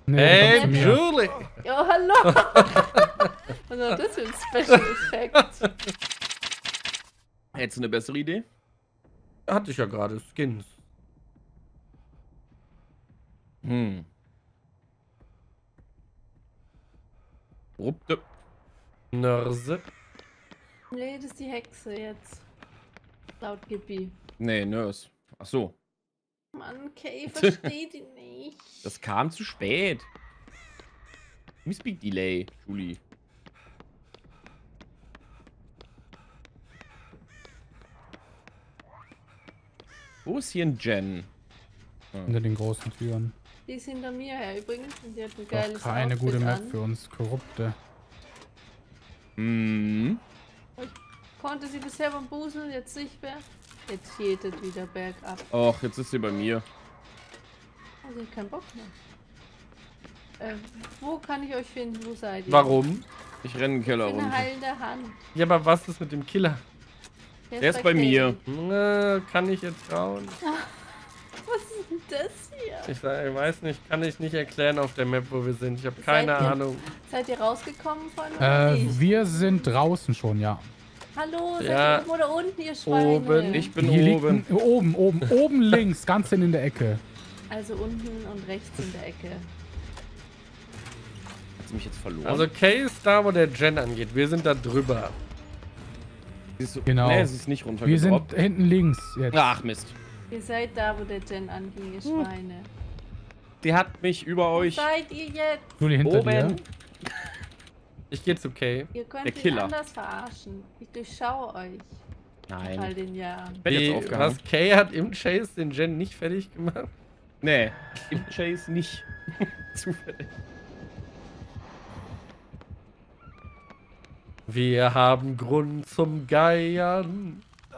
Nee, Hey, komm zu mir. Julie! Ja, hallo! Was war das für ein Special Effekt? Hättest du eine bessere Idee? Hatte ich ja gerade, Skins. Hm. Rupte. Nörse. Nee, das ist die Hexe jetzt. Laut Gippi. Nee, Nurse. Ach so. Mann, Kay, versteht die nicht. Das kam zu spät. Speak Delay, Julie. Wo ist hier ein Gen? Hinter den großen Türen. Die ist hinter mir her übrigens und die hat ein Doch geiles keine Outfit gute Map an. für uns Korrupte. Hm. Konnte sie bisher beim Busen, jetzt nicht mehr. Jetzt jetet wieder bergab. Och, jetzt ist sie bei mir. Oh, sie hat keinen Bock mehr. Wo kann ich euch finden? Wo seid ihr? Warum? Ich renne in den Keller Ich bin eine runter. heilende Hand. Ja, aber was ist mit dem Killer? Der ist bei mir. Kann ich jetzt trauen? Was ist denn das hier? Ich weiß nicht, kann ich nicht erklären auf der Map, wo wir sind. Ich habe keine Seid ihr- Ahnung. Seid ihr rausgekommen von oder nicht? Wir sind draußen schon, ja. Hallo, seid Ja. ihr oben oder unten, ihr Schweine? Oben. Ich bin Hier oben. liegt oben links, ganz in der Ecke. Also unten und rechts in der Ecke. Hat sie mich jetzt verloren? Also Kay ist da, wo der Gen angeht. Wir sind da drüber. sie ist so, genau. Nee, sie ist nicht Wir runtergedroppt. sind hinten links jetzt. Ach, Mist. Ihr seid da, wo der Gen anging, ihr Schweine. Die hat mich über euch. Seid ihr jetzt? Juli hinter Oben. dir. Ich gehe zu Kay. Ihr könnt Der ihn Killer. anders verarschen. Ich durchschaue euch. Nach all Nein. den Jahren. Werd jetzt Wie, aufgehangen. was, Kay hat im Chase den Gen nicht fertig gemacht? Nee, im Chase nicht. Zufällig. Wir haben Grund zum Geiern.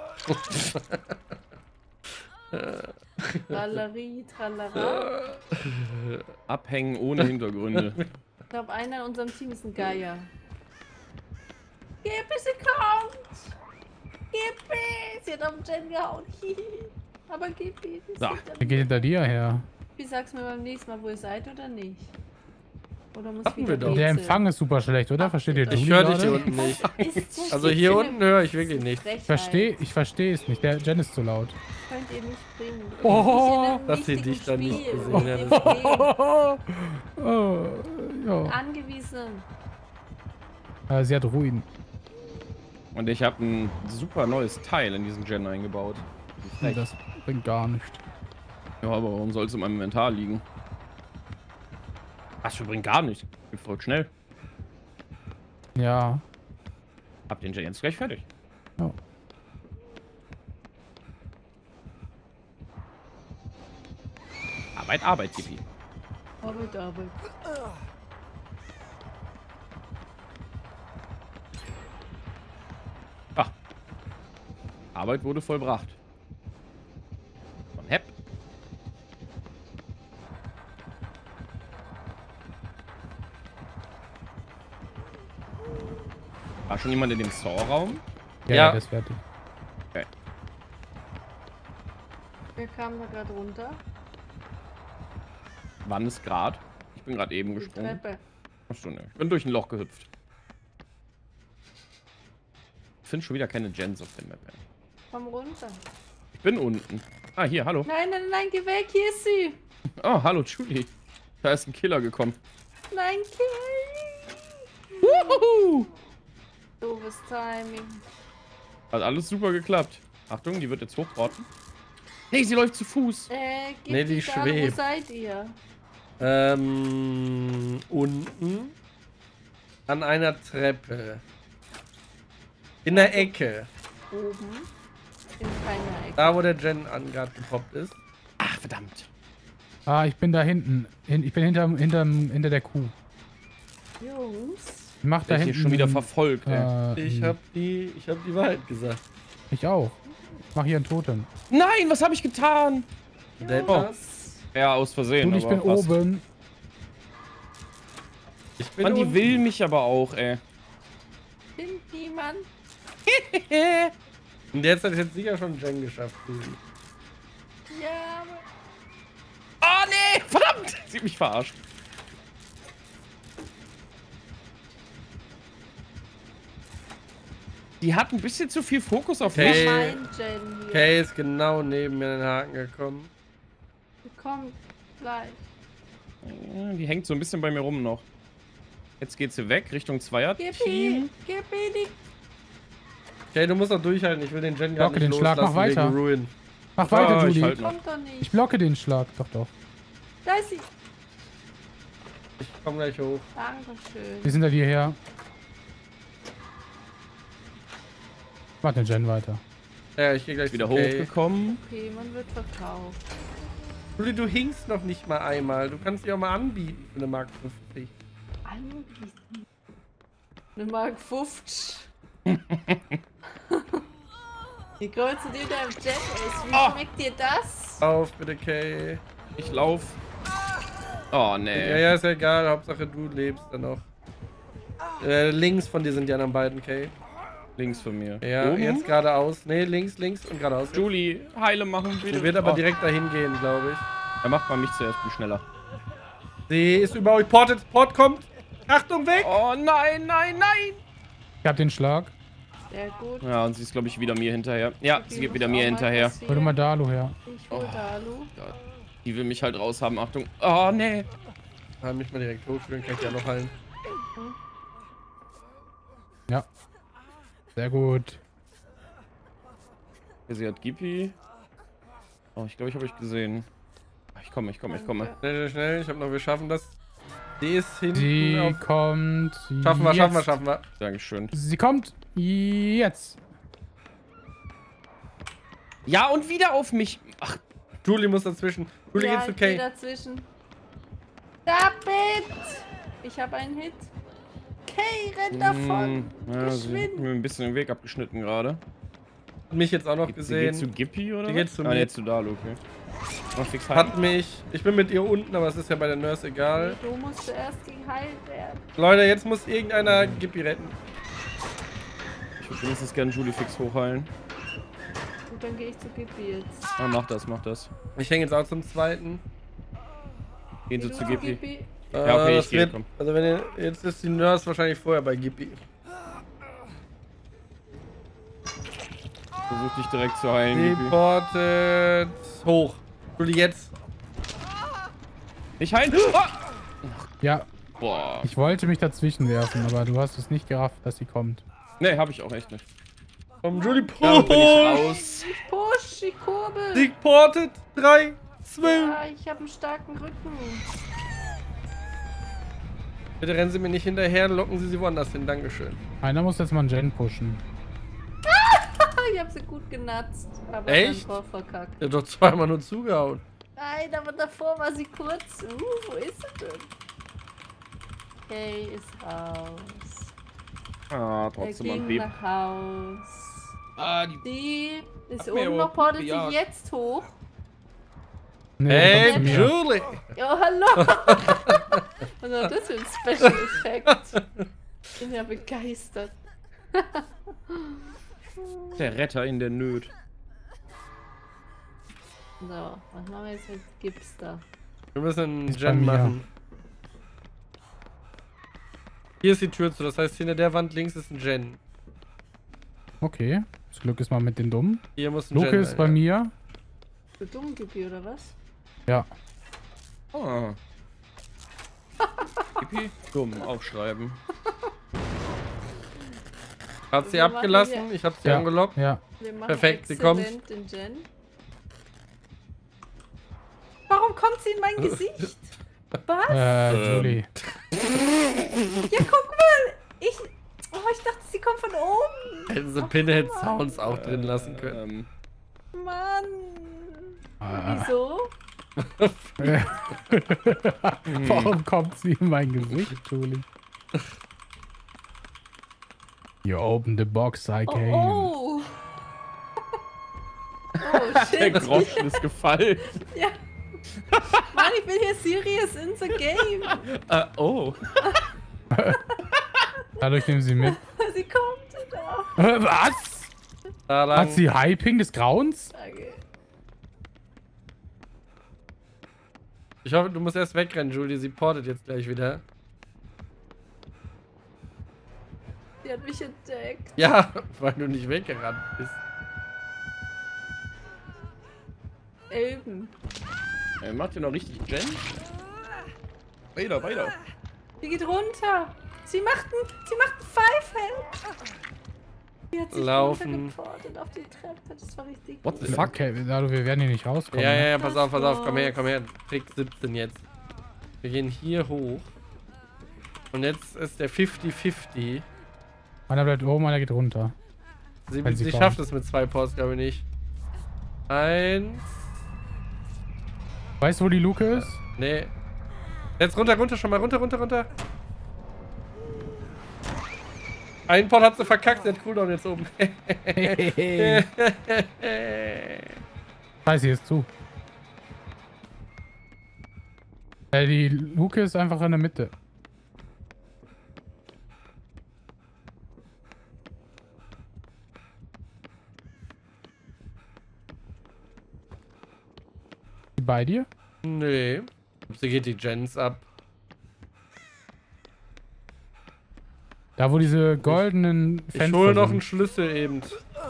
Trallerie, tralala. Abhängen ohne Hintergründe. Ich glaube, einer in unserem Team ist ein Geier. Gippi, sie kommt! Gippi! Sie hat auf den Gen gehauen. Aber Gippi, das So. sieht Der geht hinter dir her. Gippi, sag's mir beim nächsten Mal, wo ihr seid oder nicht. Oder muss Hatten wieder wir doch. Der rätseln? Empfang ist super schlecht, oder? Versteht ihr Ich Ich Juli höre dich hier gerade? unten nicht. Ist so Also viel hier für unten eine höre ich wirklich nichts. Frechheit. Ich verstehe es nicht. Der Jen ist zu laut. Könnt ihr nicht bringen. Oh, Nicht in einem dass sie wichtigen dich da nicht Spiel. gesehen hat. Oh, ja. Angewiesen. Sie hat Ruinen. Und ich habe ein super neues Teil in diesen Gen eingebaut. Wie frech. Das bringt gar nichts. Ja, aber warum soll es in meinem Inventar liegen? Was, wir bringen gar nicht. Geht voll schnell. Ja. Hab den Gen jetzt gleich fertig. Ja. Arbeit, Arbeit, Tippi. Arbeit. Ah. Arbeit wurde vollbracht. Von Hepp. War schon jemand in dem Saw-Raum? Ja. Das ist fertig. Wir kamen da gerade runter. Wann ist grad? Ich bin gerade eben Die gesprungen. Treppe. Achso, ne. Ich bin durch ein Loch gehüpft. Ich finde schon wieder keine Gens auf der Map. Ey. Komm runter. Ich bin unten. Ah, hier, hallo. Nein, geh weg, hier ist sie. Oh, hallo, Julie. Da ist ein Killer gekommen. Nein, Kay. Wuhu! Doofes Timing. Hat alles super geklappt. Achtung, die wird jetzt hochrotten. Nee, sie läuft zu Fuß. Gib Nee, die Dame, wo schwebt. seid ihr? Unten an einer Treppe. In der Ecke. Oben. In keiner Ecke. Da, wo der Gen gerade gepoppt ist. Ach, verdammt. Ah, ich bin da hinten. Ich bin hinter der Kuh. Jungs. Ich mach da Der hinten. hier schon wieder verfolgt, ey. Ich hab die Wahrheit gesagt. Ich auch. Ich mach hier ein Totem. Nein, was habe ich getan? Das. Ja, aus Versehen. Und ich bin aber passt. oben. Ich bin Mann, die unten. will mich aber auch, ey. Bin niemand. Und jetzt hat jetzt sicher schon Gen geschafft. Ja, aber Oh, nee, verdammt. Sie hat mich verarscht. Die hat ein bisschen zu viel Fokus auf Hey. mich. Ja, mein Jen hier. Kay ist genau neben mir in den Haken gekommen. Die kommt gleich. Die hängt so ein bisschen bei mir rum noch. Jetzt geht sie weg, Richtung Gib Zweier-Team. die. Kay, du musst noch durchhalten. Ich will den Jen gar Blocke nicht den Schlag, loslassen mach weiter. wegen Ruin. Mach weiter, Ah, ich Julie. halt noch. Kommt doch nicht. Ich blocke den Schlag. Doch, doch. Da ist sie. Ich komm gleich hoch. Dankeschön. Wir sind da hierher. Mach den Gen weiter. Ja, ich gehe gleich Wieder zu Kay. hochgekommen. Okay, man wird verkauft. Julie, du hinkst noch nicht mal einmal. Du kannst dich auch mal anbieten für eine Mark 50. Anbieten. Eine Mark 50. Wie größer dir dein Jet ist, wie schmeckt dir das? Auf, bitte, Kay. Ich lauf. Oh, Ja, nee. ja, ist ja egal. Hauptsache, du lebst dann noch. Links von dir sind die anderen beiden, Kay. Links von mir. Ja, Oben? jetzt geradeaus. Nee, links und geradeaus. Julie, Heile machen, bitte. Sie wird aber Oh, direkt dahin gehen, glaube ich. Er macht mal mich zuerst, bin schneller. Sie ist über euch. Port kommt. Achtung, weg! Oh, nein, nein, nein! Ich hab den Schlag. Sehr gut. Ja, und sie ist, glaube ich, wieder mir hinterher. Ja, sie geht muss wieder auch mir mal hinterher. passieren. Hol dir mal Dalu her. Ich hol Dalu. Die will mich halt raushaben. Achtung. Oh, nee. Mich mal direkt hochführen, kann ich ja noch heilen. Ja. Sehr gut. Sie hat Gippy. Oh, ich glaube, ich habe euch gesehen. Ich komme. Schnell. Ich hab noch, wir schaffen das. Die ist hinten Sie auf... kommt. Schaffen wir. jetzt. Dankeschön. Sie kommt jetzt. Ja, und wieder auf mich. Ach, Julie muss dazwischen. Julie, Ja, geht zu ich geh Kay. dazwischen. Stop it! Ich habe einen Hit. Kay, renn davon! ja, sie hat Geschwind! mir ein bisschen den Weg abgeschnitten gerade. Mich jetzt auch noch Sie geht gesehen. zu Gippy, oder? Die geht zu ah, mir. nee, zu Dalu, okay. Mach fix Hat halten. mich. Ich bin mit ihr unten, aber es ist ja bei der Nurse egal. Du musst zuerst geheilt werden. Leute, jetzt muss irgendeiner Gippy retten. Ich würde wenigstens gerne Julie fix hochheilen. Und dann gehe ich zu Gippi jetzt. Ah, mach das. Ich hänge jetzt auch zum zweiten. Gehen Sie Geh zu du Gippy. Ja, okay, das ich gehe, wird, komm. also wenn ihr, jetzt ist die Nurse wahrscheinlich vorher bei Gippy. Versuch dich direkt zu heilen, Gippy. Reported hoch. Julie, jetzt. Nicht heilen! Ah! Ja, Boah. ich wollte mich dazwischen werfen, aber du hast es nicht gerafft, dass sie kommt. Nee, hab ich auch echt nicht. Komm, Julie, Da bin ich push! raus. Push, ich kurbel! Sieg ported. 3, 2. Ja, ich habe einen starken Rücken. Bitte rennen Sie mir nicht hinterher, locken Sie woanders hin. Dankeschön. Einer muss jetzt mal einen Gen pushen. Ich habe sie gut genatzt. Aber Echt? dann Tor verkackt. Ich hab doch zweimal nur zugehauen. Nein, aber davor war sie kurz. Wo ist sie denn? Kay ist raus. Ah, Er trotzdem ein ging Beb. nach Haus. Ah, die... Die ist Hat mir oben aber noch, portet sich gejagt. jetzt hoch. Nee, Hey, komm zu mir. Julie! Ja, hallo! Was war das für ein Special Effekt? Ich bin ja begeistert. Der Retter in der Nöt. So, was machen wir jetzt mit Gipster? Wir müssen einen Ist bei Gen mir. machen. Hier ist die Tür zu, das heißt hinter der Wand links ist ein Gen. Okay, das Glück ist mal mit den Dummen. Hier muss ein Luke Gen ist sein, bei ja. mir. Für Dummgebühr oder was? Ja. Ah. Gippy? Dumm, aufschreiben. Hat sie Wir machen abgelassen, hier- ich hab sie Ja. angelockt. Ja. Wir machen Perfekt, sie kommt. exzellent den Gen. Warum kommt sie in mein Gesicht? Was? Julie. Ja, guck mal! Ich dachte, sie kommt von oben! Hätten sie Pinhead Sounds auch drin lassen können. Mann! Ah. Wieso? Warum kommt sie in mein Gesicht, Julie? You open the box, I came. Oh! Oh, Der shit! Groschen ist gefallen. Ja. Mann, ich bin hier serious in the game! Oh. Dadurch nehmen sie mit. Sie kommt da! Was? Da lang. Hat sie Hyping des Grauens? Okay. Ich hoffe, du musst erst wegrennen, Julie. Sie portet jetzt gleich wieder. Die hat mich entdeckt. Ja, weil du nicht weggerannt bist. Elben. Macht ihr noch richtig Gen? Weiter, weiter. Die geht runter. Sie macht einen Pfeifeld. Die hat sich Laufen. runtergeportet auf die Treppe. Das war richtig What the gut. fuck? Okay, wir werden hier nicht rauskommen. Ja, ne? ja, ja, pass auf, komm her. Trick 17 jetzt. Wir gehen hier hoch. Und jetzt ist der 50-50. Einer bleibt oben, einer geht runter. Wenn sie Sie kommen. schafft es mit 2 Posts, glaube ich nicht. 1. Weißt du, wo die Luke ist? Nee. Jetzt runter, schon mal runter. Ein Pot hat sie verkackt, der hat Cooldown jetzt oben. Scheiße, hier ist zu. Die Luke ist einfach in der Mitte. Die bei dir? Nee. Sie geht die Gens ab. Da, wo diese goldenen Fenster Ich hole noch einen sind. Schlüssel eben.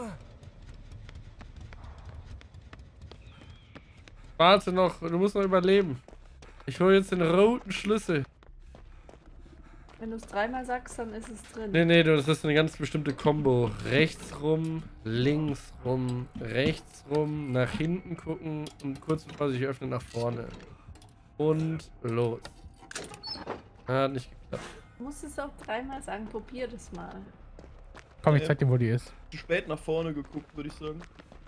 Warte noch, du musst noch überleben. Ich hole jetzt den roten Schlüssel. Wenn du es 3-mal sagst, dann ist es drin. Nee, das ist eine ganz bestimmte Combo. Rechts rum, links rum, rechts rum, nach hinten gucken und kurz bevor sich öffnet nach vorne. Und los. Hat nicht geklappt. Du musst es auch 3-mal sagen. Probier das mal. Komm, ich zeig dir, wo die ist. Zu spät nach vorne geguckt, würde ich sagen.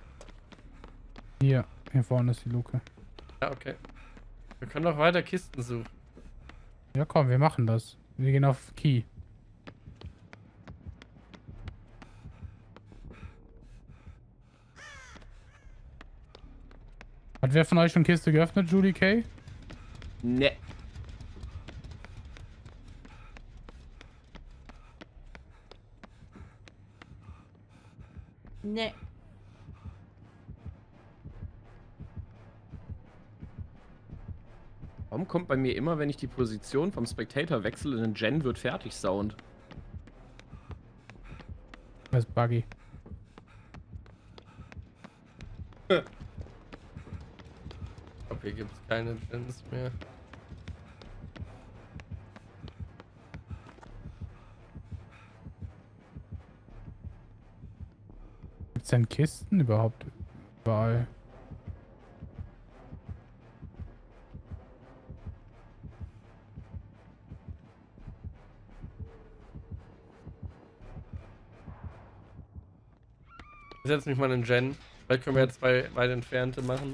Hier vorne ist die Luke. Ja, okay. Wir können noch weiter Kisten suchen. Ja, komm, wir machen das. Wir gehen auf Key. Hat wer von euch schon Kiste geöffnet, Julie K? Ne. Nee. Warum kommt bei mir immer, wenn ich die Position vom Spectator wechsle, in den Gen wird fertig Sound? Das ist buggy. Ich glaube, hier gibt es keine Gens mehr. Gibt es denn Kisten überhaupt überall? Ich setze mich mal in Gen. Vielleicht können wir jetzt 2 weit entfernte machen.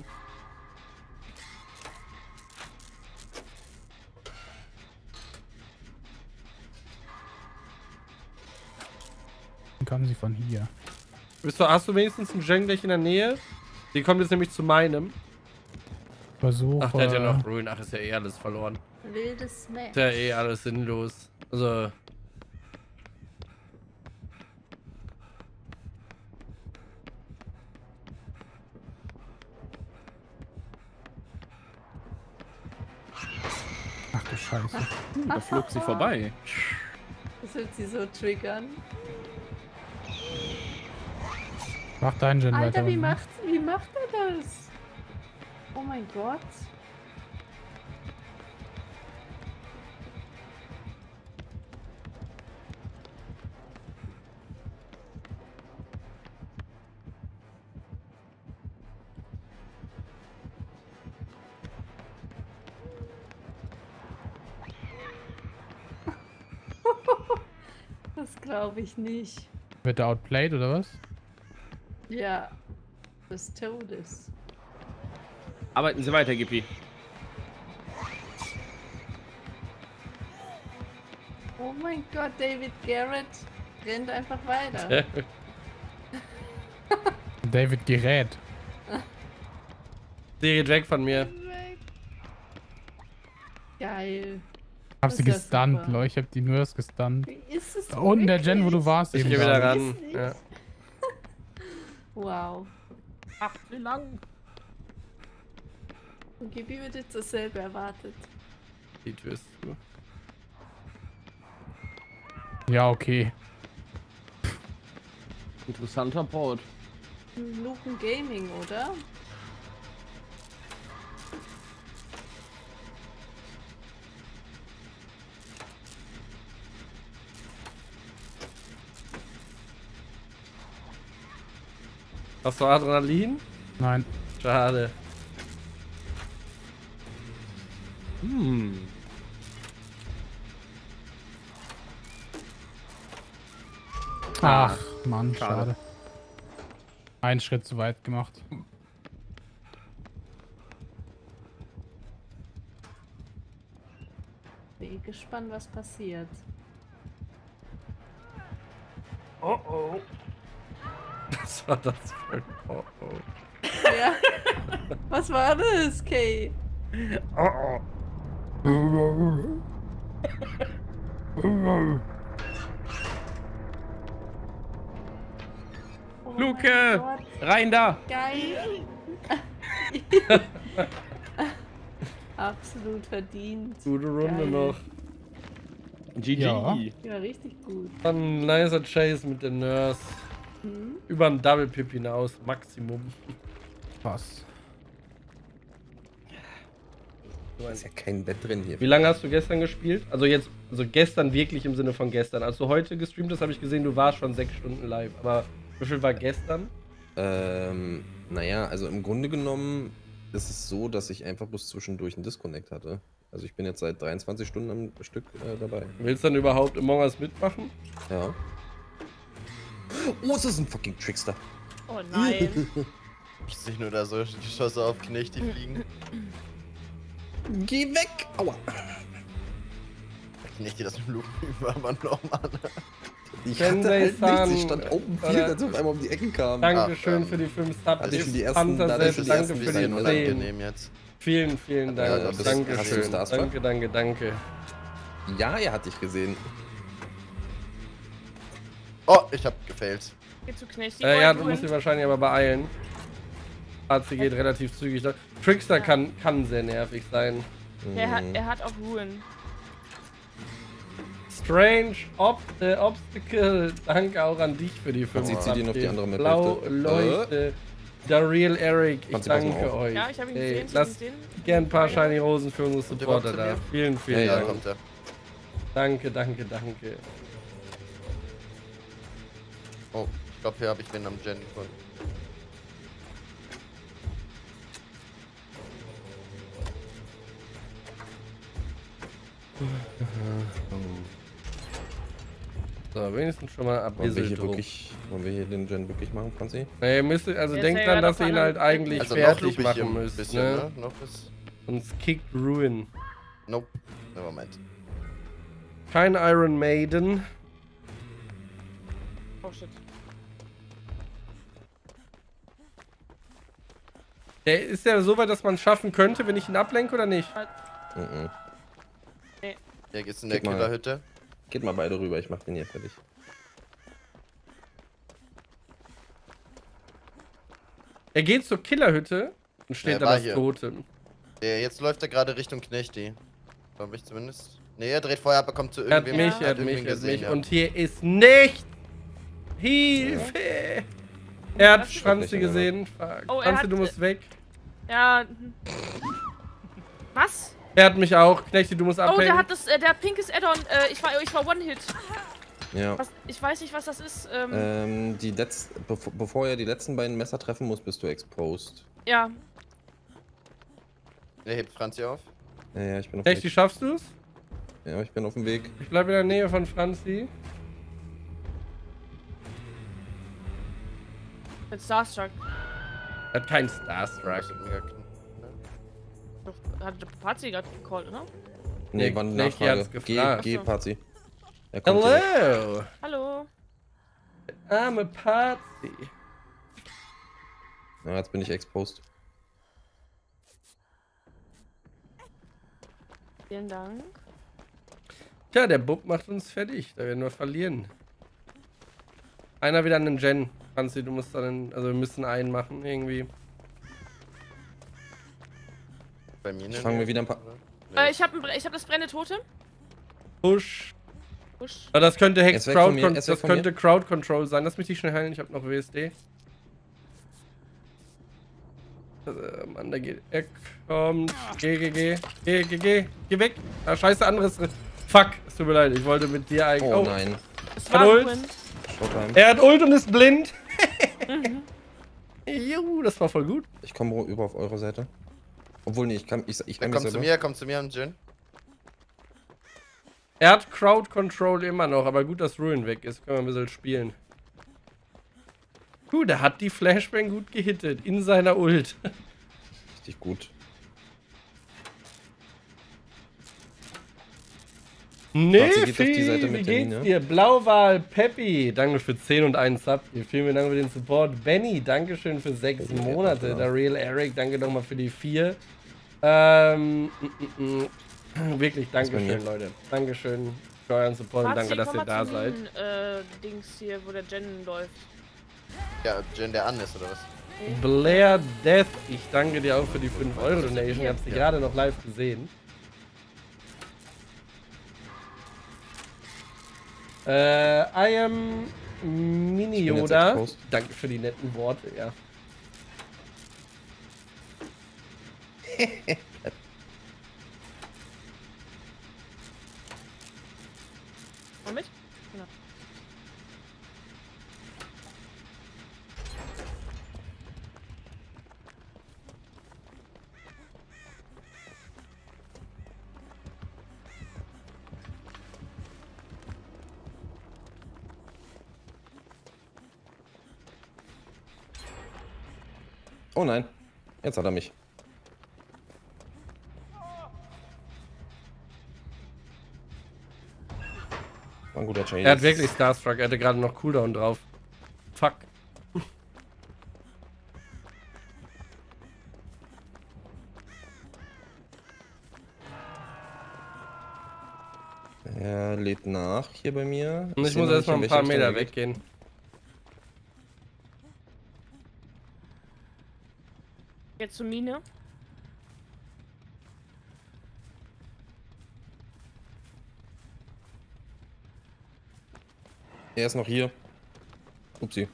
Dann kommen sie von hier. Hast du wenigstens einen Gen gleich in der Nähe? Die kommt jetzt nämlich zu meinem. Versuche. Ach, der hat ja noch Ruin. Ach, ist ja eh alles verloren. Wildes Smash. Ist ja eh alles sinnlos. Also. Ach du Scheiße. Da flog sie vorbei. Das wird sie so triggern. Mach deinen Gen weiter. Alter, wie unten. macht er das? Oh mein Gott. Das glaube ich nicht. Wird er outplayed oder was? Ja. Des Todes. Arbeiten Sie weiter, Gippi. Oh mein Gott, David Garrett rennt einfach weiter. David gerät. Die geht weg von mir. Weg. Geil. Hab Das sie ist ja gestunt, super. Leute. Ich hab die Nurse gestunt. Wie ist es Da unten der Gen, wo du warst. Ich eben gehe wieder gerade. ran. Ja. Wow. Ach, wie lang? Und Gibi wird jetzt dasselbe erwartet. Die Tür ist zu. Ja, okay. Interessanter Port. Luken Gaming, oder? Hast du Adrenalin? Nein. Schade. Ach, Mann, Schade. schade. Einen Schritt zu weit gemacht. Bin gespannt, was passiert. Oh oh. Was war das für ein Oh oh? Ja. Was war das, Kay? Oh oh. Oh Luke! mein Gott, Rein da! geil. Absolut verdient. Gute Runde Geil. noch. GG. Ja. Ja, richtig gut. Ein nicer Chase mit den Nurse. Hm? Über ein Double Pip hinaus, Maximum. Was? Da ist ja kein Bett drin hier. Wie lange hast du gestern gespielt? Also jetzt, also gestern wirklich im Sinne von gestern. Als du heute gestreamt hast, habe ich gesehen, du warst schon 6 Stunden live. Aber wie viel war gestern? Naja, also im Grunde genommen ist es so, dass ich einfach bloß zwischendurch einen Disconnect hatte. Also ich bin jetzt seit 23 Stunden am Stück dabei. Willst du dann überhaupt Among Us mitmachen? Ja. Oh, es ist ein fucking Trickster. Oh nein. Ist nicht nur da so Geschosse auf Knecht, die fliegen. Geh weg! Aua! Knecht, die das mit Luken über, aber nochmal. Ich hatte halt nichts, ich stand oben viel, Oder- als er auf einmal um die Ecke kam. Dankeschön für die 5 Subs. also für die ersten- Panther also selbst, für die danke ersten für die bisschen 10. unangenehm jetzt. Vielen, vielen Dank. Ja, hast du Dankeschön. Starstruck? Danke, danke, danke. Ja, er hat dich gesehen. Oh, ich hab gefailt. Geh zu Knecht. Ja, du musst dich wahrscheinlich aber beeilen. AC geht relativ zügig. Trickster kann sehr nervig sein. Er hat auch Ruin. Strange Obstacle. Danke auch an dich für die 5 Sie zieht ihn auf die andere Blau Map-Hälfte. Leuchte. Der Real Eric, ich Kannst du passen danke auf. euch. Ja, ich habe ihn Ey, gesehen. lasst gern ein paar Shiny Rosen für unsere Kommt Supporter ihr überhaupt da. zu Vielen, vielen Ja, Dank. kommt er. Danke, danke, danke. Oh, ich glaube, hier habe ich wen am Gen gefunden. So, wenigstens schon mal ein bisschen Druck. Wollen wir hier den Gen wirklich machen, Franzi? Nee, ihr müsst, also Der denkt ist ja dran, dass gerade ihr ihn auf halt einer- eigentlich Also noch fertig loop ich hier machen ein müsst, bisschen, ne? ne? Noch ist... Sonst kickt Ruin. Nope. Nevermind. Kein Iron Maiden. Oh shit. Ist der so weit, dass man es schaffen könnte, wenn ich ihn ablenke oder nicht? Mhm. Hier geht's in der Guck mal. Killerhütte. Geht mal beide rüber, ich mach den hier fertig. Er geht zur Killerhütte und steht Er da war das hier. Totem. Jetzt läuft er gerade Richtung Knechti. Glaube ich zumindest. Ne, er dreht vorher ab, er kommt zu Er hat irgendwem. mich, er hat irgendwen mich, er hat mich. ja. Und hier ist nicht Hilfe! Er hat Was? Franzi Nicht, gesehen. Oh, er Franzi, hat- du musst weg. Ja. Was? Er hat mich auch. Knechti, du musst Oh, abhängen. der hat das, der hat pinkes Add-on. Ich war One-Hit. Ja. Ich weiß nicht, was das ist. Bevor er die letzten beiden Messer treffen muss, bist du exposed. Ja. Er hebt Franzi auf. Ja, ich bin auf dem Knechti, Weg. schaffst du es? Ja, ich bin auf dem Weg. Ich bleib in der Nähe von Franzi. Mit Starstruck. Er hat keinen Starstruck. Hat der Papazi gerade gecallt, oder? Nee, Nee, war eine Knechti Nachfrage. hat's Geh, gefragt. geh, Achso. Pazi. Er kommt direkt. Hello! Hallo. Arme Party. Ja, jetzt bin ich exposed. Vielen Dank. Tja, der Bub macht uns fertig. Da werden wir verlieren. Einer wieder an den Gen. Franzi, du musst dann, also wir müssen einen machen irgendwie. Bei mir Ich fange mir wieder ein paar. Ich hab das brennende Totem. Push. Push. Aber das könnte Er ist weg von mir, er ist weg Das von mir. könnte Crowd Control sein. Lass mich dich schnell heilen, ich habe noch WSD. Mann, da geht. Er kommt. Geh weg. Ah, scheiße, anderes. Fuck, es tut mir leid, ich wollte mit dir eigentlich. Oh nein. Es Hat war Ult. Ruin. Showtime. Er hat Ult und ist blind. Juhu, das war voll gut. Ich komme über auf eure Seite. Obwohl, nee, ich kann Er mich kommt zu selber. mir, er kommt zu mir und Jin. Er hat Crowd Control immer noch, aber gut, dass Ruin weg ist. Können wir ein bisschen spielen. Gut, er hat die Flashbang gut gehittet. In seiner Ult. Richtig gut. Nee, Warte, geht auf die Seite Fee, wie mit der geht's Mine. dir? Blauwal, Peppi, danke für 10 und 1 Sub. Vielen Dank für den Support. Benny, dankeschön für 6 Benny, Monate. ja. Der Real Eric, danke nochmal für die 4. Wirklich, dankeschön, mir. Leute. Dankeschön für euren Support und danke, dass ihr da seid. Dings hier, wo der Jen läuft. Ja, Jin, der an ist, oder was? Blair Death, ich danke dir auch für die 5 Euro Donation. Ich habe sie gerade noch live gesehen. I am Mini Ich bin jetzt Yoda. exposed. Danke für die netten Worte, ja. Komm mit? Genau. Oh nein. Jetzt hat er mich. War ein guter Chain. Er hat wirklich Starstruck, er hatte gerade noch Cooldown drauf. Fuck. Er lädt nach hier bei mir. Und ich seh muss noch erstmal nicht, ein in paar welche Meter Richtung er geht. weggehen. Jetzt zur Mine. Er ist noch hier. Upsi.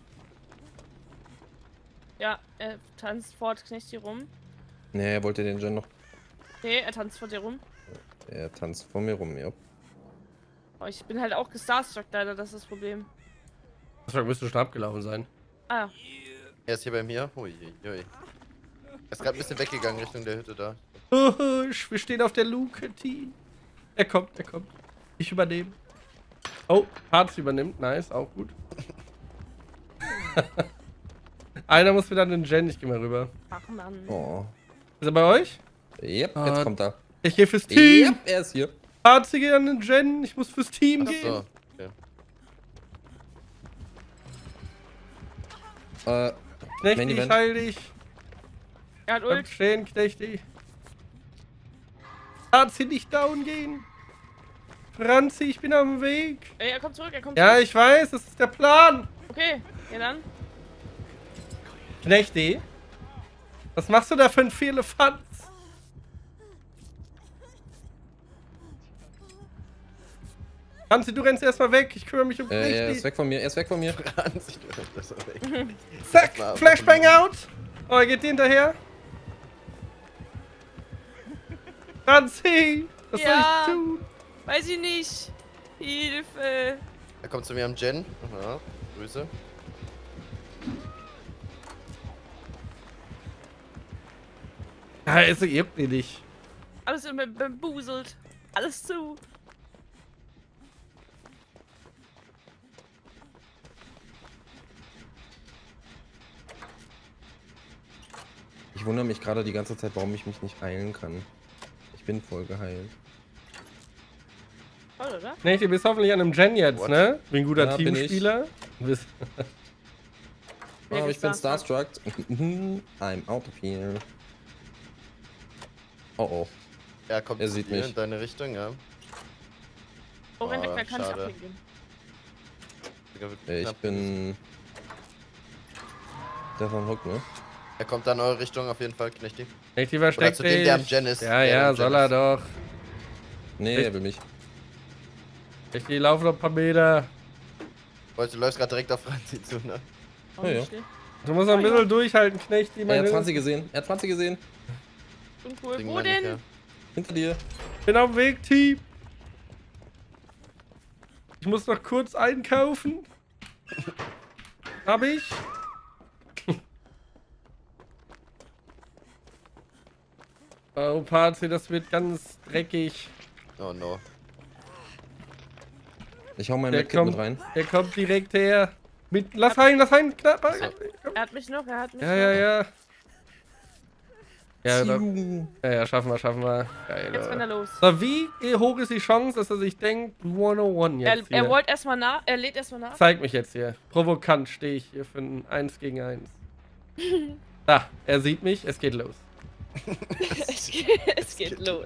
Ja, er tanzt vor Knecht hier rum. Nee, er wollte den Gen noch. Okay, er tanzt vor dir rum. Er tanzt vor mir rum, ja. Oh, ich bin halt auch gestarstruck leider, das ist das Problem. Starstruck müsste schon abgelaufen sein. Ah, Er ist hier bei mir. Hui. Er ist gerade ein bisschen weggegangen Richtung der Hütte da. Wir stehen auf der Luke, Team. Er kommt. Ich übernehme. Oh, Harz übernimmt. Nice, auch gut. Einer muss wieder an den Gen. Ich geh mal rüber. ach Mann. Oh. Ist er bei euch? Yep, Ah, jetzt kommt er. Ich gehe fürs Team. Yep, er ist hier. Harz geht an den Gen. Ich muss fürs Team Ach gehen. so. Okay. Knechti, Main ich Event. heil dich. Er hat Bleib Ult. stehen, Knechti. Harz, nicht down gehen. Franzi, ich bin auf dem Weg. Ey, er kommt zurück, er kommt Ja, zurück. ich weiß, das ist der Plan. Okay, ja dann. Knechti, was machst du da für ein Vierlefanz? Franzi, du rennst erstmal weg. Ich kümmere mich um Er ist Knechti. weg von mir, er ist weg von mir. Das ist weg. Zack, Erstmal Flashbang out. Oh, er geht dir hinterher. Franzi, was Ja. soll ich tun? Weiß ich nicht. Hilfe. Er kommt zu mir am Gen. Ja, Grüße. Ja, es juckt ihn nicht. Alles immer bambuselt. Alles zu. Ich wundere mich gerade die ganze Zeit, warum ich mich nicht heilen kann. Ich bin voll geheilt. Toll, oder? Knechti, du bist hoffentlich an einem Gen jetzt, What? ne? Bin ein guter Ja, bin Teamspieler. Du bist Wer Oh, ist ich bin Starstruck? starstruck. I'm out of here. Oh oh. Er kommt Er zu sieht dir mich. in deine Richtung, ja. Oh, renn weg, Oh, da kann ich schade. ablenken. Digga, wird Ich knapp. bin. Der von Hook, ne? Er kommt dann in eure Richtung auf jeden Fall, Knechti. Knechti Oder versteckt zu dem, der am dich. Gen ist. Ja, Der ja, am Gen soll er ist. doch. Nee, Ich- er will mich. Ich laufe noch ein paar Meter. Du läufst gerade direkt auf Franzi zu, ne? Auch Ja, nicht ja. schlecht. Du musst noch ein bisschen durchhalten, Knecht. Er hat Franzi gesehen. Er hat Franzi gesehen. Uncool. Kriegen Wo wir nicht, denn? ja. Hinter dir. Bin auf dem Weg, Team. Ich muss noch kurz einkaufen. Hab ich. Oh, Party, das wird ganz dreckig. Oh no. Ich hau mein Der Medkit mit kommt, rein. der kommt direkt her. Lass rein, knapp. Er hat mich noch, er hat mich Ja, ja, noch. ja. Ja, Ziu. ja, schaffen wir. Geil, Jetzt rennt er los. so, wie hoch ist die Chance, dass er sich denkt, 101 jetzt Er hier? wollte erstmal nach, er lädt erstmal nach. Zeig mich jetzt hier. Provokant stehe ich hier für ein 1 gegen 1. Da, er sieht mich, es geht los. Es geht los.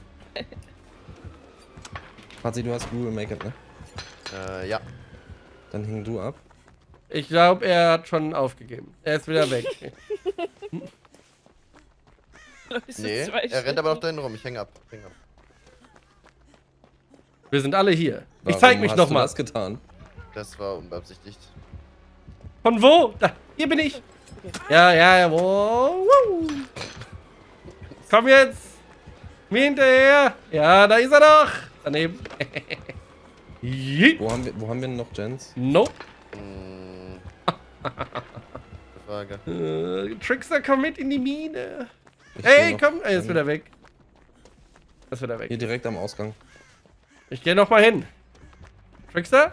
Franzi, du hast Google Make-up, ne? Ja. Dann häng du ab. Ich glaube, er hat schon aufgegeben. Er ist wieder weg. Nee, er rennt aber noch dahin rum. Ich häng ab. Wir sind alle hier. Ich Warum zeig mich hast du nochmal. das getan? Das war unbeabsichtigt. Von wo? Da, hier bin ich. Ja, wow. Komm jetzt. Mir hinterher. Ja, da ist er doch. Daneben. Yeet. Wo haben wir denn noch Gens? Nope. Frage. Trickster, komm mit in die Mine. Ich Ey, geh noch- komm. Er ist wieder weg. Er ist wieder Hier weg. direkt am Ausgang. Ich gehe noch mal hin. Trickster?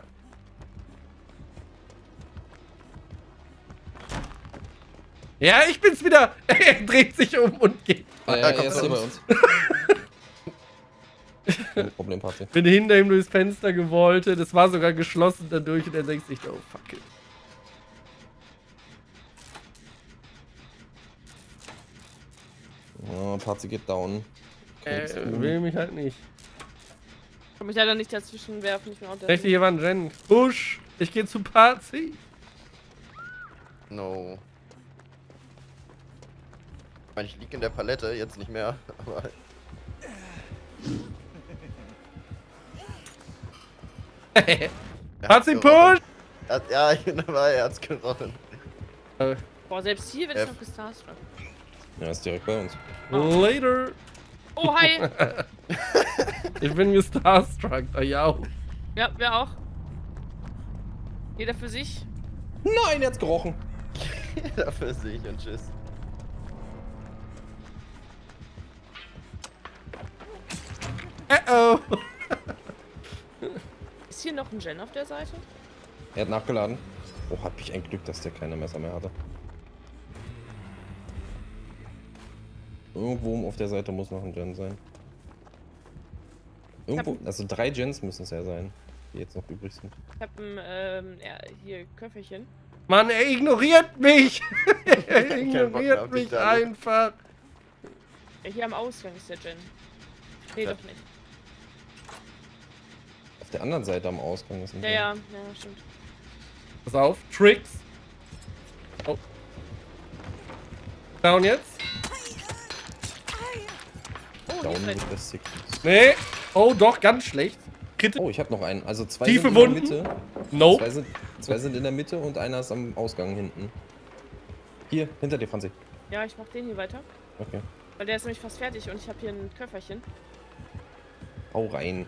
Ja, ich bin's wieder. Er dreht sich um und geht. Ah, ja, er kommt ist hier er bei uns. Kein Problem, Party. Bin hinter ihm durchs Fenster gewollt. Das war sogar geschlossen dadurch und er denkt sich, oh fuck it. Oh, Party geht down. Will mich halt nicht. Kann mich leider nicht dazwischen werfen. Ich bin auch der. Richtig, hier war ein Rennen. Push. Ich gehe zu Party. No. Ich meine, ich lieg in der Palette, jetzt nicht mehr, aber... Party Push. Ja, ich bin dabei, er hat's gerochen. Boah, selbst hier wird ich noch gestarstruck. Ja, ist direkt bei uns. Later. Oh, hi! Ich bin gestarstruck. Oh, ja. Ja, wer auch. Jeder für sich. Nein, er hat's gerochen. Dafür sehe ich und tschüss. Oh. Ist hier noch ein Gen auf der Seite? Er hat nachgeladen. Oh, hab ich ein Glück, dass der keine Messer mehr hatte. Irgendwo auf der Seite muss noch ein Gen sein. Irgendwo, also 3 Gens müssen es ja sein, die jetzt noch übrig sind. Ich hab ja, hier Köfferchen. Mann, er ignoriert mich. Er Kein Bock mehr ignoriert auf mich dich, Daniel. einfach. Ja, hier am Ausgang ist der Gen. Nee, Ja. doch nicht. Auf der anderen Seite am Ausgang ist ein Ja, Gen. ja, stimmt. Pass auf, Tricks. Oh. Down jetzt. Oh, Down hier ist mit ein. Bestick. Nee. Oh, doch, ganz schlecht. Kritik. Oh, ich habe noch einen. Also 2 Tiefe sind in der Wunden? Mitte. Nope. Zwei sind in der Mitte und einer ist am Ausgang hinten. Hier, hinter dir, Franzi. Ja, ich mach den hier weiter. Okay. Weil der ist nämlich fast fertig und ich habe hier ein Köfferchen. Hau rein.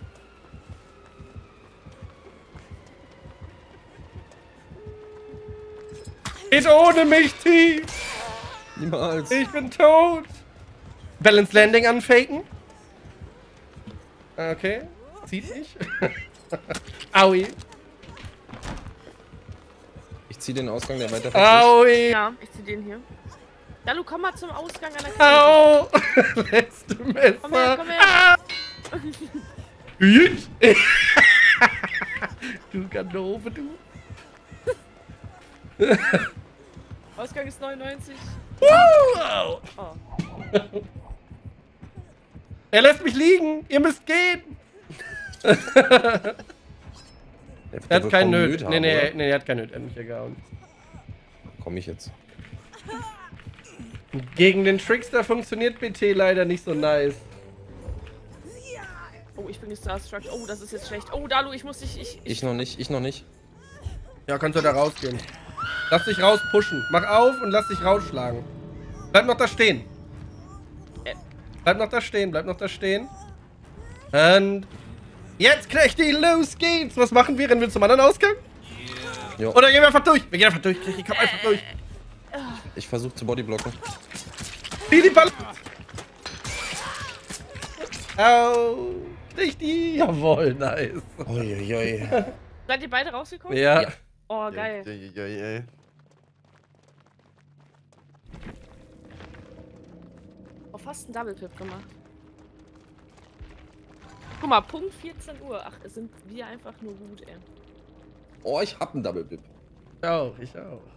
Geht ohne mich, Team. Niemals. Ich bin tot. Balance Landing anfaken. Okay. Zieht nicht. Aui. Ich zieh den Ausgang, der weiter Aui. Ja, ich zieh den hier. Dalu, komm mal zum Ausgang an der Karte. Au. Letzte Messer. Komm her, komm her. Jüt. Du Ganove, du. Ausgang ist 99. Wow. Oh. Er lässt mich liegen. Ihr müsst gehen. Er hat keinen Nöt. Nee, er hat keinen Nöt. Er hat mich gehauen. Komm ich jetzt. Gegen den Trickster funktioniert BT leider nicht so nice. Oh, ich bin gestarstruck. Oh, das ist jetzt schlecht. Oh, Dalu, ich muss dich... Ich noch nicht, ich noch nicht. Ja, kannst du da rausgehen. Lass dich rauspushen. Mach auf und lass dich rausschlagen. Bleib noch da stehen. Bleib noch da stehen, bleib noch da stehen. Und jetzt, Knechti, los geht's. Was machen wir? Rennen wir zum anderen Ausgang? Jo. Oder gehen wir einfach durch? Wir gehen einfach durch, Knechti, komm einfach durch. Ich versuche zu bodyblocken. Wie die Ball. Au. Knechti, jawohl, nice. Uiuiui. Seid ihr beide rausgekommen? Ja. Ja. Oh, geil. Ey. Oh, fast einen Double-Pip gemacht. Guck mal, Punkt 14 Uhr. Ach, es sind wir einfach nur gut, ey. Oh, ich hab einen Double Bip. Ich auch.